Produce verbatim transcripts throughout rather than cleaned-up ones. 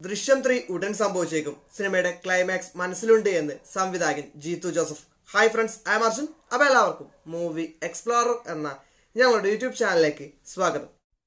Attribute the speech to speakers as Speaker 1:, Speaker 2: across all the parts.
Speaker 1: ദൃശ്യം ത്രീ ഉടൻ സംഭവിച്ചേക്കും. സിനിമയുടെ ക്ലൈമാക്സ് മനസ്സിലുണ്ട് എന്ന് സംവിധായകൻ Jeethu Joseph. Hi friends, I am Arjun. അപ്പോൾ എല്ലാവർക്കും മൂവി എക്സ്പ്ലോറർ എന്ന ഞങ്ങളുടെ യൂട്യൂബ് ചാനലിലേക്ക് സ്വാഗതം.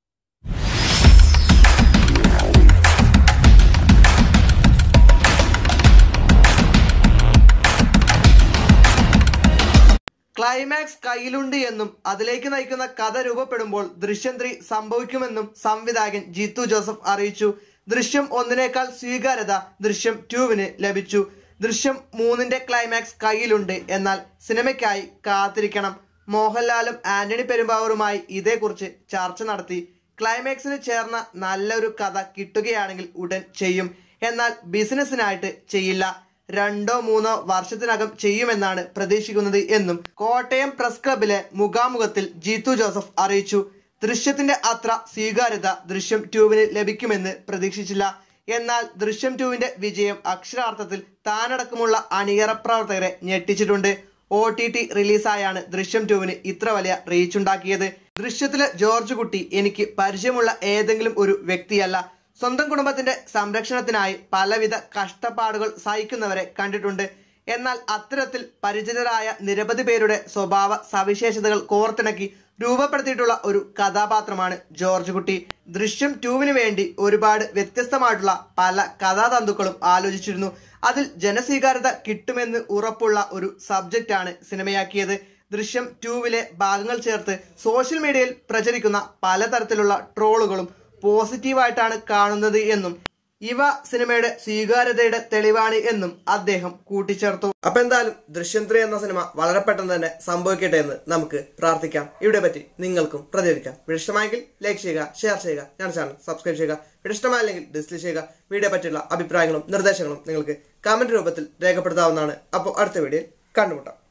Speaker 1: ക്ലൈമാക്സ് കയ്യിലുണ്ട് എന്നും അതിലേക്ക് നയിക്കുന്ന കഥ രൂപപ്പെടുമ്പോൾ ദൃശ്യം ത്രീ സംഭവിക്കുമെന്നും സംവിധായകൻ ജീത്തു ജോസഫ് അറിയിച്ചു. ദൃശ്യം ഒന്നിനേക്കാൾ സ്വീകാര്യത ദൃശ്യം ടൂവിന് ലഭിച്ചു. ദൃശ്യം മൂന്നിന്റെ ക്ലൈമാക്സ് കയ്യിലുണ്ട്, എന്നാൽ സിനിമയ്ക്കായി കാത്തിരിക്കണം. മോഹൻലാലും ആന്റണി പെരുമ്പാവൂരുമായി ഇതേക്കുറിച്ച് ചർച്ച നടത്തി. ക്ലൈമാക്സിന് ചേർന്ന നല്ലൊരു കഥ കിട്ടുകയാണെങ്കിൽ ഉടൻ ചെയ്യും, എന്നാൽ ബിസിനസ്സിനായിട്ട് ചെയ്യില്ല. രണ്ടോ മൂന്നോ വർഷത്തിനകം ചെയ്യുമെന്നാണ് പ്രതീക്ഷിക്കുന്നത് എന്നും കോട്ടയം പ്രസ് ക്ലബിലെ മുഖാമുഖത്തിൽ ജീത്തു ജോസഫ് അറിയിച്ചു. ദൃശ്യത്തിന്റെ അത്ര സ്വീകാര്യത ദൃശ്യം ടൂവിന് ലഭിക്കുമെന്ന് പ്രതീക്ഷിച്ചില്ല. എന്നാൽ ദൃശ്യം ടൂവിന്റെ വിജയം അക്ഷരാർത്ഥത്തിൽ താനടക്കമുള്ള അണിയറ പ്രവർത്തകരെ ഞെട്ടിച്ചിട്ടുണ്ട്. ഒ ടി ടി റിലീസായാണ് ദൃശ്യം ടൂവിന് ഇത്ര വലിയ റീച്ചുണ്ടാക്കിയത്. ദൃശ്യത്തിലെ ജോർജ് കുട്ടി എനിക്ക് പരിചയമുള്ള ഏതെങ്കിലും ഒരു വ്യക്തിയല്ല. സ്വന്തം കുടുംബത്തിന്റെ സംരക്ഷണത്തിനായി പലവിധ കഷ്ടപ്പാടുകൾ സഹിക്കുന്നവരെ കണ്ടിട്ടുണ്ട്. എന്നാൽ അത്തരത്തിൽ പരിചിതരായ നിരവധി പേരുടെ സ്വഭാവ സവിശേഷതകൾ കോർത്തിണക്കി രൂപപ്പെടുത്തിയിട്ടുള്ള ഒരു കഥാപാത്രമാണ് ജോർജ് കുട്ടി. ദൃശ്യം ടൂവിന് വേണ്ടി ഒരുപാട് വ്യത്യസ്തമായിട്ടുള്ള പല കഥാതന്തുക്കളും ആലോചിച്ചിരുന്നു. അതിൽ ജനസ്വീകാര്യത കിട്ടുമെന്ന് ഉറപ്പുള്ള ഒരു സബ്ജക്റ്റാണ് സിനിമയാക്കിയത്. ദൃശ്യം ടൂവിലെ ഭാഗങ്ങൾ ചേർത്ത് സോഷ്യൽ മീഡിയയിൽ പ്രചരിക്കുന്ന പലതരത്തിലുള്ള ട്രോളുകളും പോസിറ്റീവായിട്ടാണ് കാണുന്നത് എന്നും ഇവ സിനിമയുടെ സ്വീകാര്യതയുടെ തെളിവാണ് എന്നും അദ്ദേഹം കൂട്ടിച്ചേർത്തു. അപ്പൊ എന്തായാലും ദൃശ്യം ത്രീ എന്ന സിനിമ വളരെ പെട്ടെന്ന് തന്നെ സംഭവിക്കട്ടെ എന്ന് നമുക്ക് പ്രാർത്ഥിക്കാം. ഇവിടെ പറ്റി നിങ്ങൾക്കും പ്രതികരിക്കാം. വീഡിയോ ഇഷ്ടമായെങ്കിൽ ലൈക്ക് ചെയ്യുക, ഷെയർ ചെയ്യുക, ഞങ്ങളുടെ ചാനൽ സബ്സ്ക്രൈബ് ചെയ്യുക. വീഡിയോ ഇഷ്ടമായില്ലെങ്കിൽ ഡിസ്ലൈക്ക് ചെയ്യുക. വീഡിയോ പറ്റിയുള്ള അഭിപ്രായങ്ങളും നിർദ്ദേശങ്ങളും നിങ്ങൾക്ക് കമന്റ് രൂപത്തിൽ രേഖപ്പെടുത്താവുന്നതാണ്. അപ്പോൾ അടുത്ത വീഡിയോയിൽ കണ്ടുമുട്ടാം.